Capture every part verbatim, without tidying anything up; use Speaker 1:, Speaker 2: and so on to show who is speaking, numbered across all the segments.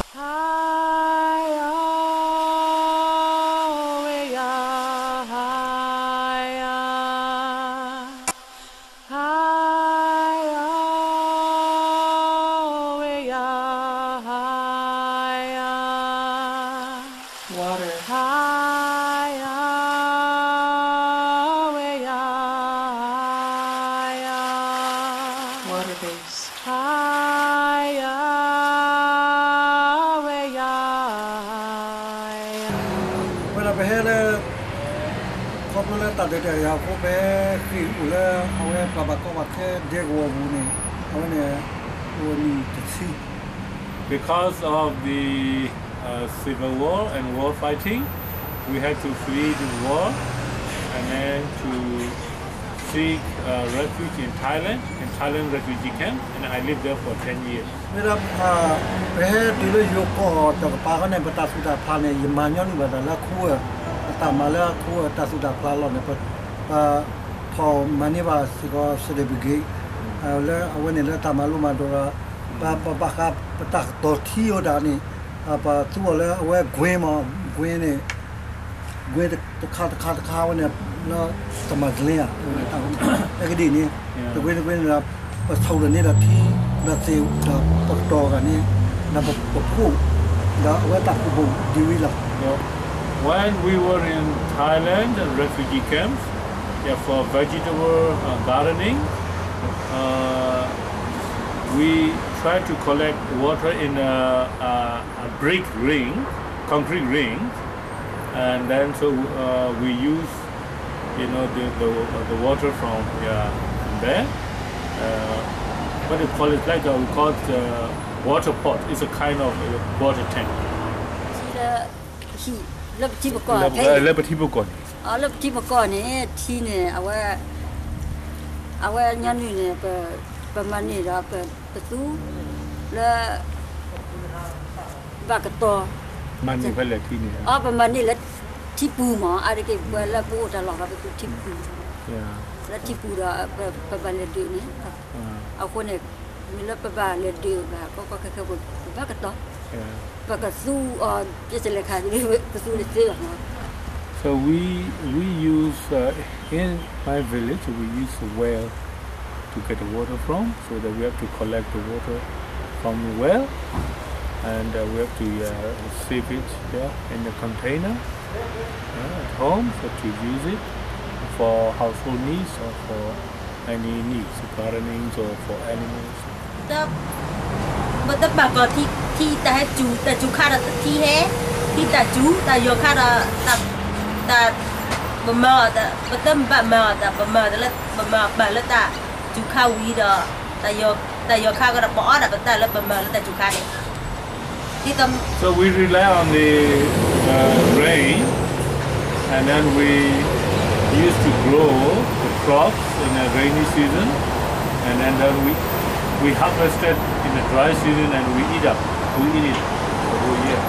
Speaker 1: Because of the uh, civil war and war fighting, we had to flee the war and then to seek uh, refuge in Thailand, in Thailand refugee camp, and I lived there for ten years.
Speaker 2: ba ba ba ka ta to thio da ni ba tu le we gwe ma gwe ne gwe ta kha ta kha ta kha wa ne no ta ma gle ya ta e ke di ni ta gwe gwe na ba thau le ni da thi da se da pa to ga ni na ba pa pu da we ta ku bu di wi la.
Speaker 1: When we were in Thailand refugee camps, yeah, for vegetable uh, gardening, uh, we try to collect water in a, a, a brick ring, concrete ring, and then so uh, we use, you know, the the, the water from, yeah, from there. Uh, what do you call it? Like uh, we call it uh, water pot. It's a kind of uh, water tank.
Speaker 3: Lớp chi bọc cỏ
Speaker 1: thế. Lớp chi bọc cỏ.
Speaker 3: Ở lớp chi bọc cỏ này chi này, ở ngoài, ở ngoài nhân này này, bờ bờ man này đó, bờ bờ tú, là bạc to.
Speaker 1: Man này phải là chi này.
Speaker 3: Ở bờ man này là chi pu mà, ở đây cái bờ là pu ta lọt ra cái chi pu. Là chi pu đó, bờ bờ ban là được này. Ởคนnày, mình là bờ ban là được, và có có cái cái bờ bạc to.
Speaker 1: So we we use uh, in my village we use a well to get the water from, so that we have to collect the water from the well, and uh, we have to uh, save it there in the container uh, at home, so to use it for household needs or for any needs, gardening or for animals.
Speaker 4: But the baba thi thi ta hai chú ta chú khá là thi hết thi ta chú ta vô khá là ta ta bờ mờ ta bờ tâm bờ mờ ta bờ mờ ta là bờ mờ bờ là ta chú khá quý đó ta vô ta vô khá cái đó bỏ đó bờ ta là bờ mờ là ta chú khá này thi tâm.
Speaker 1: So we rely on the uh, rain, and then we used to grow the crops in a rainy season, and then, then we we harvested in the dry season and we eat up, we eat it the whole year.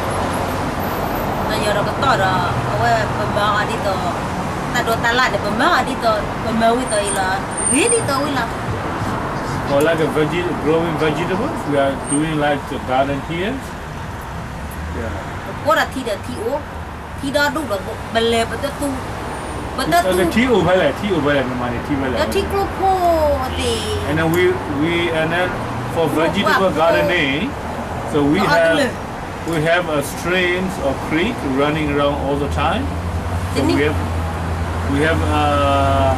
Speaker 4: Now you know the thought of where Burma did the that do ta lại để Burma did the Burma with the ila, we did the ila.
Speaker 1: Or like a veggie, growing vegetables, we are doing like the garden here. Yeah.
Speaker 4: What are the tea? Tea da do the belle, but the two.
Speaker 1: But the tea over there, tea over there, money, tea over there.
Speaker 4: The tea group,
Speaker 1: and then we we and then for vegetable gardening, so we have we have a streams or creek running around all the time. So we have we have uh,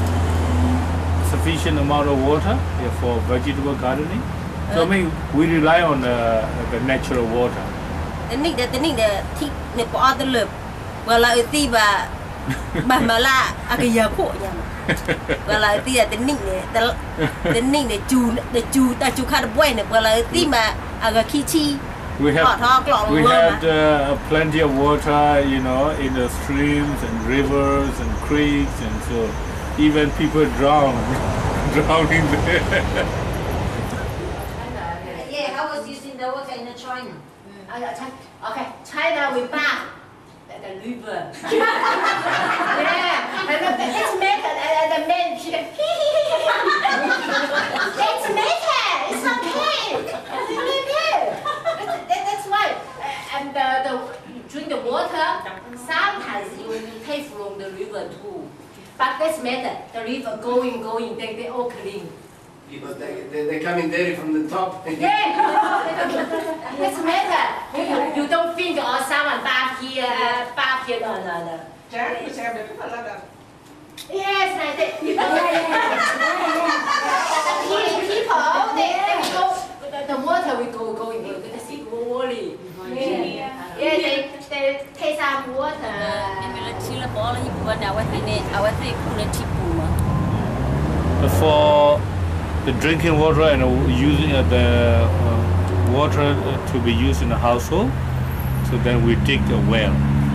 Speaker 1: sufficient amount of water yeah, for vegetable gardening. So I mean we rely on the, the natural water.
Speaker 4: The need the need the tea the for the love. Well, I see but. Bà mà là à cái giờ khổ nhỉ, và là tí là tính nịnh này, tính nịnh để chú để chú ta chú khá được quen này, và là tí mà à cái khi chi,
Speaker 1: we have we had uh, plenty of water, you know, in the streams and rivers and creeks, and so even people drown, drowning there.
Speaker 3: Yeah, how was using the water in China? Okay, China we back. The liver. Yeah, and it's matter. The men. It's matter. It's okay. It's okay. That's
Speaker 4: But that's matter. The river going, going, they, they all clean.
Speaker 5: Because they, they, they come in dirty from the top.
Speaker 4: Yeah, that's matter. You, you don't think or someone bath here, uh, bath here, no, no, no. Yes, like that. People, they, they go, the, the water will go, going, they see worry. Yeah, yeah, they, they take some water.
Speaker 1: For the drinking water and using uh, the uh, water uh, to be used in the household, so then we dig a well.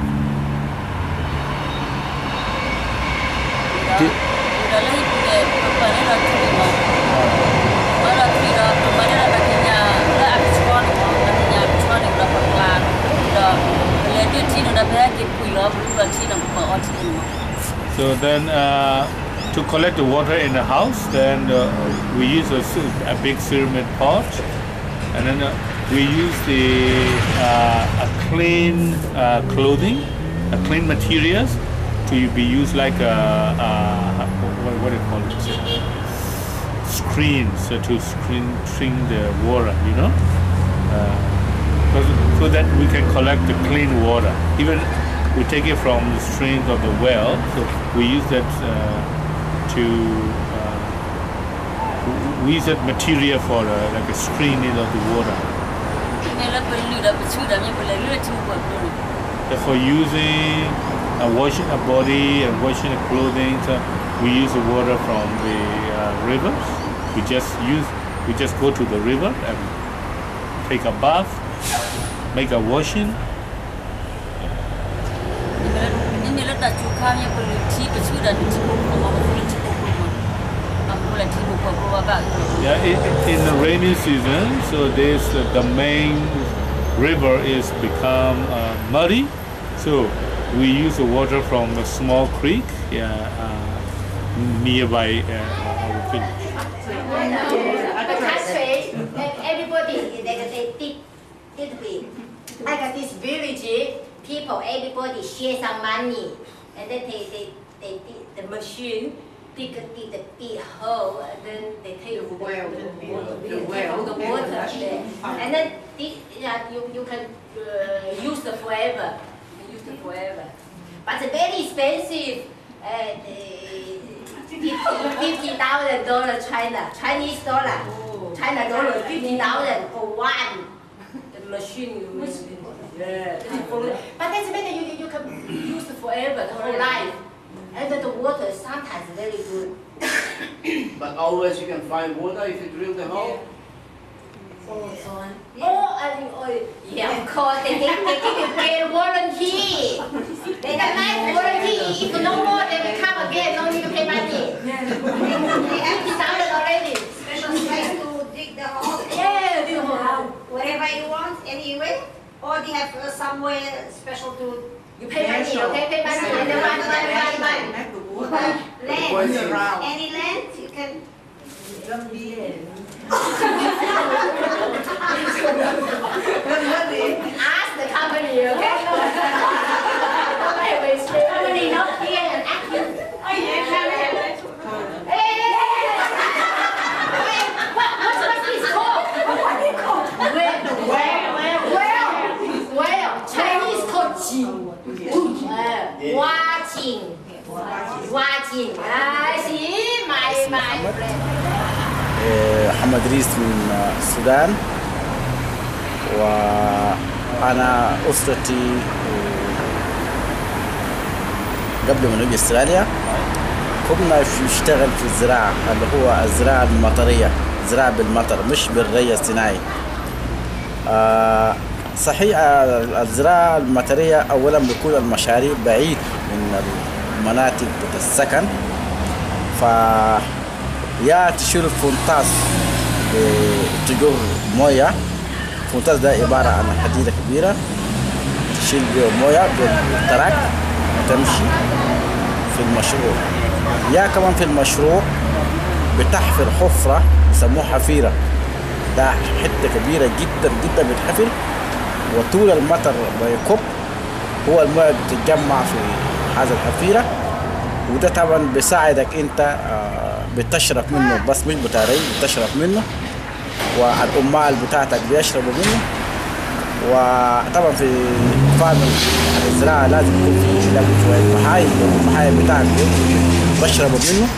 Speaker 1: So then uh, to collect the water in the house, then uh, we use a, a big ceramic pot, and then uh, we use the uh, a clean uh, clothing, a clean materials to be used like a, a what, what do you call it? Screens uh, to screen screen the water, you know, uh, so that we can collect the clean water. Even we take it from the streams of the well, so we use that uh, to uh, we use that material for uh, like a screening of the water. For using uh, washing a body and washing the clothing, so we use the water from the uh, rivers. We just use we just go to the river and take a bath, make a washing. Yeah, in, in the rainy season, so this uh, the main river is become uh, muddy, so we use the water from a small creek, yeah, uh, nearby uh, our village.
Speaker 4: The country, everybody they dig it big. Like this village, people, everybody share some money, and then they they they dig the machine. Dig, dig the big hole, and then they take the well, the well, the water there, and then this, yeah, you you can uh, use it forever, you can use it forever. But it's very expensive. Uh, fifty thousand dollar China, Chinese dollar, China dollar fifty thousand for one. The machine you use. Yeah. But that's better. You you can use it forever, the whole life. And the water is sometimes very good.
Speaker 5: But always you can find water if you drill the hole.
Speaker 4: Oh, oh, I think, oh, yeah, of course, they, they, they give you get warranty. They don't like warranty. If no more, they will come again. No need to pay money. They have decided already.
Speaker 6: Special place to dig the hole.
Speaker 4: Yeah, dig the hole.
Speaker 6: Wherever you want, anyway. Or they have uh, somewhere special to.
Speaker 4: You pay money, okay? Pay money, and then one, one, one, one.
Speaker 6: Land. Any land you can.
Speaker 4: Ask the company, okay? Company not here and active. Oh yeah, hey, what what's this called? What is it called? Well, well, well, well. Chinese called jing. Watching, watching. I see my my friend.
Speaker 7: محمد ريس من السودان، وأنا أسرتي قبل ما نجي استراليا كنا نشتغل في الزراعة اللي هو الزراعة المطرية، زراعة بالمطر مش بالري الصناعي. صحيح الزراعة المطرية أولا بيكون المشاريع بعيد من المناطق السكن، ف يا تشيل الفونتاس بتجر موية. الفونتاس ده عبارة عن حديدة كبيرة تشيل بيه موية بالتراك وتمشي في المشروع. يا كمان في المشروع بتحفر حفرة يسموها حفيرة، ده حتة كبيرة جدا جدا بتحفر، وطول المطر بيكب هو المويه بتتجمع في هذا الحفيره وده طبعا بيساعدك انت بتشرب منه، بس مش بتاري بتشرب منه، والعمال بتاعتك بيشربوا منه. وطبعا في فارم الزراعة لازم يكون في لك شوية محايد، المحايد بتاعك بشربوا منه،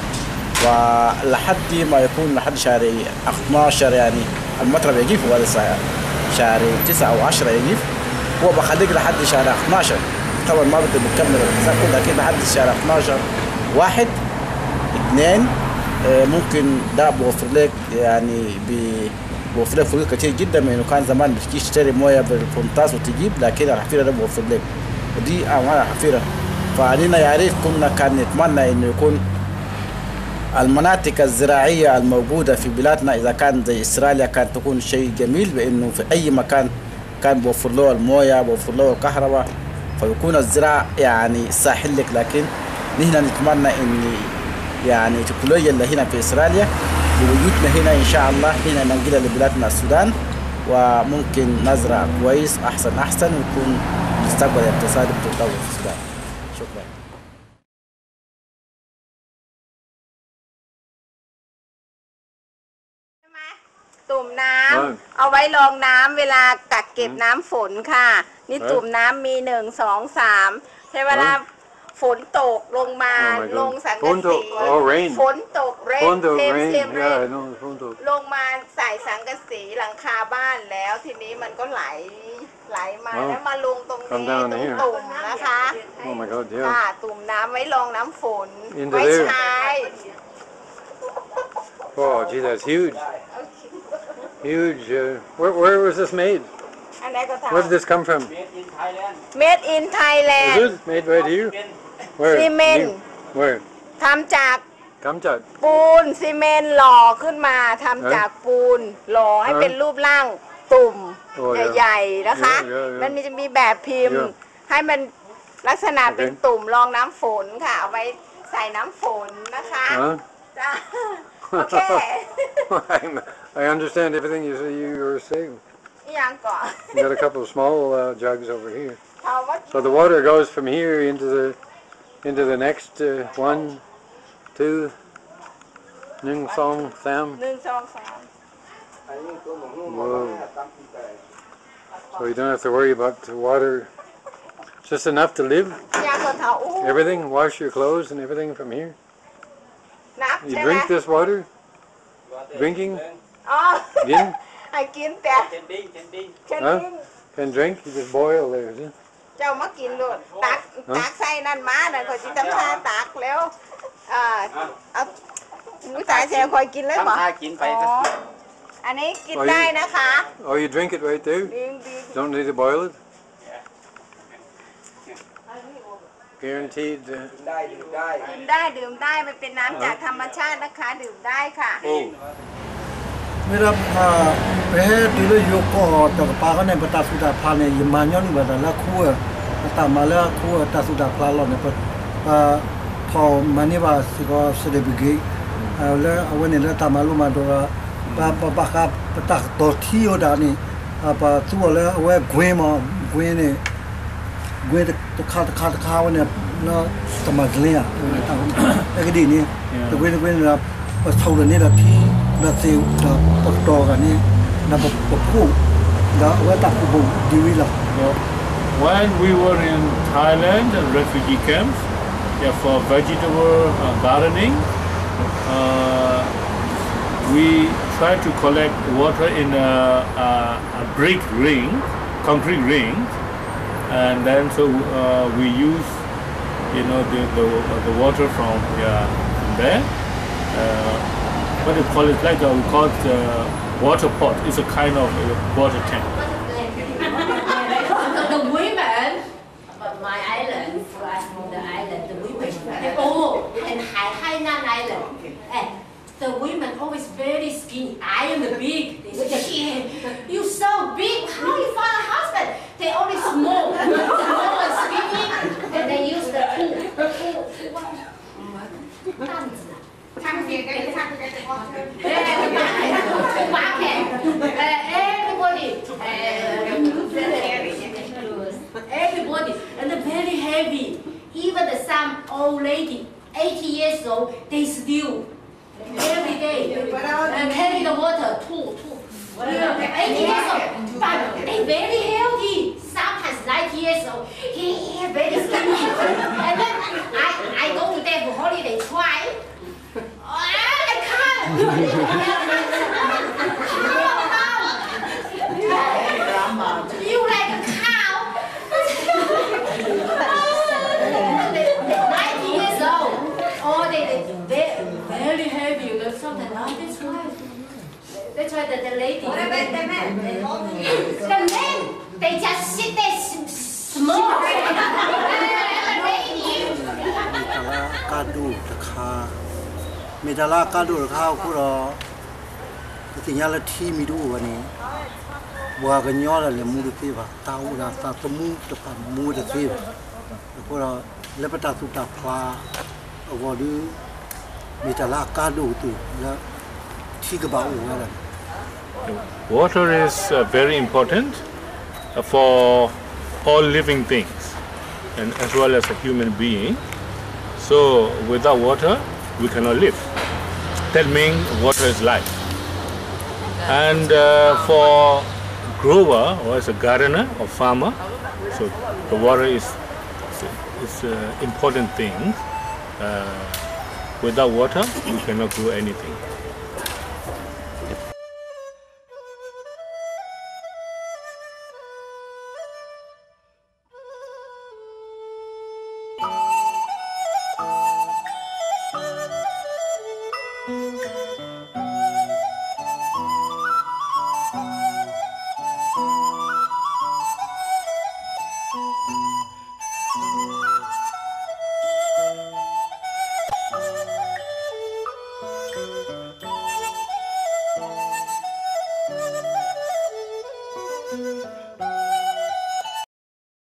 Speaker 7: ولحد ما يكون لحد شهر اثناشر يعني المطر بيجيف، وهذا شهر تسعة أو عشرة يجيف، هو بخليك لحد شهر اثناشر. طبعا ما بدي بكمل الحساب كله، اكيد لحد شهر اثناشر واحد اثنين ممكن ده بوفر لك، يعني بوفر لك فلوس كتير جدا، من انه كان زمان بتجي تشتري مويه بالفونتاس وتجيب، لكن الحفيره ده بوفر لك، ودي اعمال حفيره. فعلينا يا ريت كنا كان نتمنى انه يكون المناطق الزراعيه الموجوده في بلادنا اذا كان زي استراليا كان تكون شيء جميل، بانه في اي مكان كان بوفر له المويه، بوفر له الكهرباء، فيكون الزراعه يعني ساحل لك. لكن نحن نتمنى ان يعني التكنولوجيا اللي هنا في استراليا بوجودنا هنا ان شاء الله هنا ننقلها لبلادنا السودان، وممكن نزرع كويس احسن احسن، ويكون المستقبل الاقتصادي بتتطور في السودان. شكرا.
Speaker 8: ตุ่มน้ำเอาไว้รองน้ำเวลากักเก็บน้ำฝนค่ะนี่ตุ่มน้ำมีหนึ่งสองสามใช้เวลาฝนตกลงมาลงสังกะสีฝนตกเรนเทมเทมเรนลงมาใส่สังกะสีหลังคาบ้านแล้วทีนี้มันก็ไหลไหลมาแล้วมาลงตรงนี้ตรงตุ่มนะคะค่ะตุ่มน้ำไว้รองน้ำฝนไว้ใช้
Speaker 1: Oh, gee, that's huge. Huge. Uh, where, where was this made? Where did this come from?
Speaker 8: Made in Thailand.
Speaker 1: Is it made right here? Where?
Speaker 8: ซีเมนต์
Speaker 1: Where?
Speaker 8: ทำจาก
Speaker 1: Kamchak.
Speaker 8: ปูนซีเมนต์หล่อขึ้นมาทำจากปูนหล่อให้เป็นรูปร่างตุ่มใหญ่ๆนะคะมันมีจะมีแบบพิมพ์ให้มันลักษณะเป็นตุ่มรองน้ำฝนค่ะเอาไว้ใส่น้ำฝนนะคะจ้าโอเค
Speaker 1: I understand everything you you were saying.
Speaker 8: ยังก่อน
Speaker 1: You got a couple of small uh, jugs over here. So the water goes from here into the into the next uh, one, two, Ning Song Sam.
Speaker 8: หนึ่งสองสาม
Speaker 1: Whoa. So you don't have to worry about the water. Just enough to live.
Speaker 8: ยังก่อนเถาอู้
Speaker 1: Everything, wash your clothes and everything from here.
Speaker 8: นับ
Speaker 1: You
Speaker 8: ใช่ไหม
Speaker 1: drink this water? Drinking?
Speaker 8: อ๋อ
Speaker 1: Gin?
Speaker 8: ไอ้กินแต่เชนดิ้ง
Speaker 1: Huh? Can drink? You just boil there, is it?
Speaker 8: เจ้ามากินโลดตักตักใส่นั่นมาน่ะเขาจะทำท่าตักแล้วอ่าเอาผู้ชายแซวคอยกินเลยบอกอ๋ออันนี้กินได้นะคะ
Speaker 1: Oh, you drink it right there?
Speaker 8: ดิ้งดิ้ง
Speaker 1: Don't need to boil it? Guaranteed. Uh,
Speaker 8: กินได้ดื่มได้มันเป็นน้ำจากธรรมชาตินะคะดื่มได้ค่ะ
Speaker 1: oh.
Speaker 2: मेरा पहले दिलो योको तो पागल ने बता सुधा पाने ये मान्यों नहीं बता ला कुआ तामाला कुआ तासुधा पालो ने पर थो मनी बा सिको सेलेब्रिटी ले अवन ने तामालू मा दो बा बा का पता तो थियो दानी apa tu le we gwe ma gwe ne gwe to kha kha kha ne no tamadle ya ta e cái gì ni to gwe gwe la pa thau le ne la thi la se da pa to ga ni na pa pu da we ta pu di wi la
Speaker 1: When we were in Thailand and refugee camps, yeah, for vegetable uh, gardening, uh, we try to collect water in a, a, a brick ring, concrete ring, and then so uh, we use, you know, the the, the water from, yeah, from there. Uh, what do you call it? Like a, we call it uh, water pot. It's a kind of uh, water tank.
Speaker 9: The women, but my island, the island, the women, oh, and Hai Hainan Island, and the women always very skinny. I am the big. They say, yeah, you so big. How you find a husband? They only small, small and skinny, and they use the tool. Everybody, everybody, and very heavy. Even the some old lady eighty years old, they still every day and carry the water too, too. Yeah, eighty years old, but they very healthy. Sometimes ninety years old, he very skinny. And then I, I go to them for holiday, try. I can't. You like a cow. ninety years old. Oh, they, they, very heavy. You know, sometimes, oh, that's why. That's why the, the lady. What about the men? The men, they just sit there smoke. The lady.
Speaker 2: Kadu takha, medala kadu takha kuro. Tinggal ti midu wani. Buat kenyola le muda tiba, tahu dah tak temu tepat muda tiba. Kuro lepas tak sudah pla, awalnya medala kadu tu, le tiga bau ada.
Speaker 1: Water is uh, very important uh, for all living things and as well as a human being. So without water, we cannot live. That means water is life. And uh, for grower or as a gardener or farmer, so the water is is an important thing. Uh, without water, we cannot grow anything.